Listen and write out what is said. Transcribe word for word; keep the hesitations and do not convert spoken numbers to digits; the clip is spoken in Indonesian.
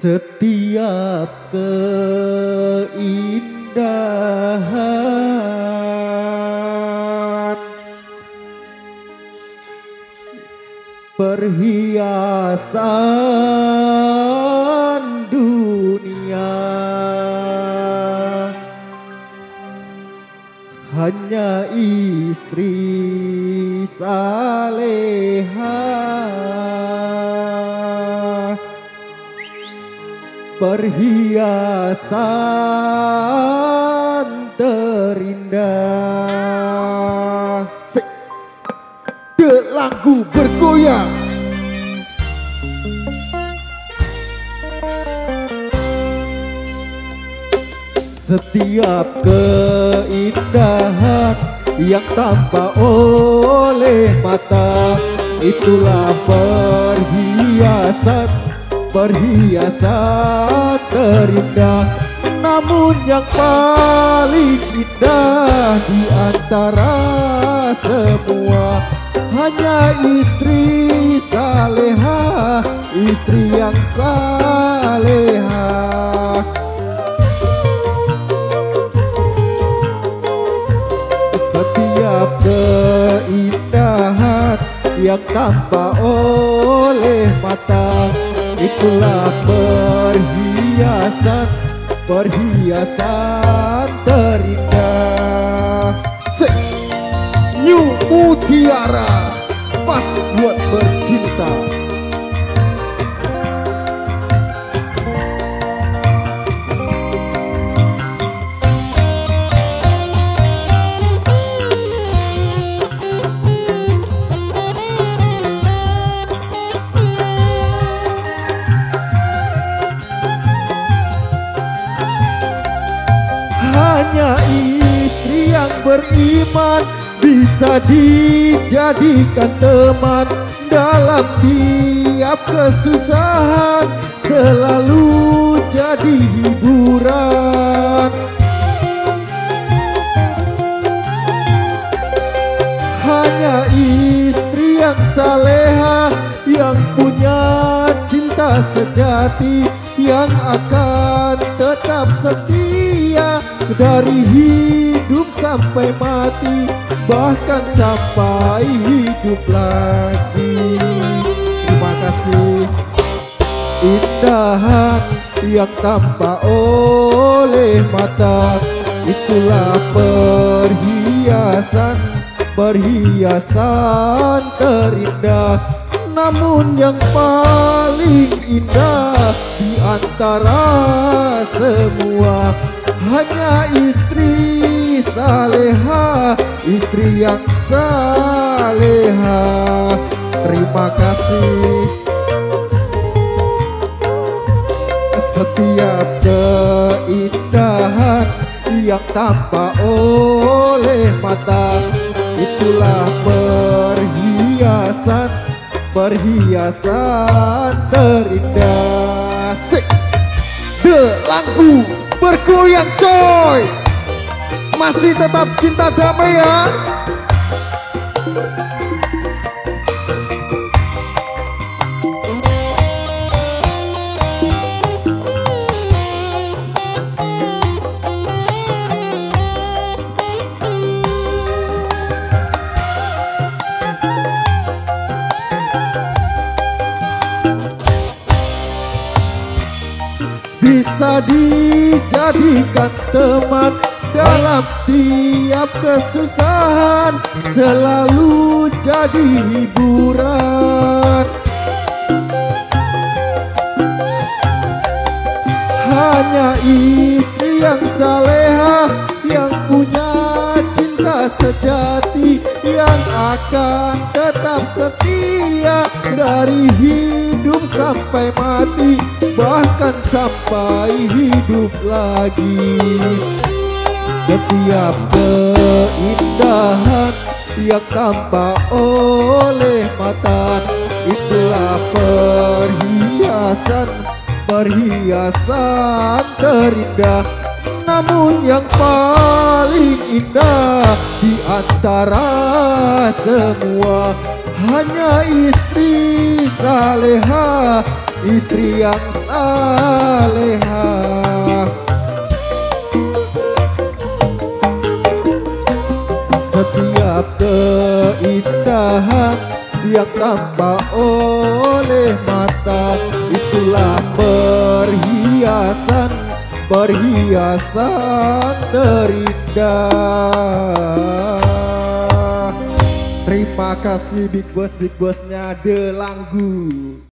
Setiap keindahan perhiasan dunia hanya istri saleha, perhiasan terindah. De lagu bergoyang. Setiap keindahan yang tampak oleh mata, itulah perhiasan, perhiasan terindah. Namun yang paling indah di antara semua hanya istri saleha, istri yang saleha. Setiap keindahan yang tampak oleh mata, itulah perhiasan, perhiasan terindah. New Mutiara pas buat bercinta. Hanya istri yang beriman bisa dijadikan teman dalam tiap kesusahan, selalu jadi hiburan. Hanya istri yang saleha yang punya cinta sejati, yang akan tetap setia dari hidup sampai mati, bahkan sampai hidup lagi. Terima kasih. Indahan yang tampak oleh mata, itulah perhiasan, perhiasan terindah. Namun yang paling indah di antara semua hanya istri saleha, istri yang saleha. Terima kasih. Setiap keindahan yang tampak oleh mata, itulah perhiasan, perhiasan terindah. Sik. De lagu bergoyang coy. Masih tetap cinta damai ya. Bisa dijadikan teman dalam tiap kesusahan, selalu jadi hiburan. Hanya istri yang saleha, yang punya cinta sejati, yang akan tetap setia dari hidup sampai mati, bahkan sampai hidup lagi. Setiap keindahan yang tampak oleh mata, itulah perhiasan, perhiasan terindah. Namun yang paling indah di antara semua hanya istri saleha, istri yang saleha. saleha. Setiap keindahan yang tampak oleh mata, itulah perhiasan, perhiasan terindah. Terima kasih Big Boss, Big Bossnya Delanggu.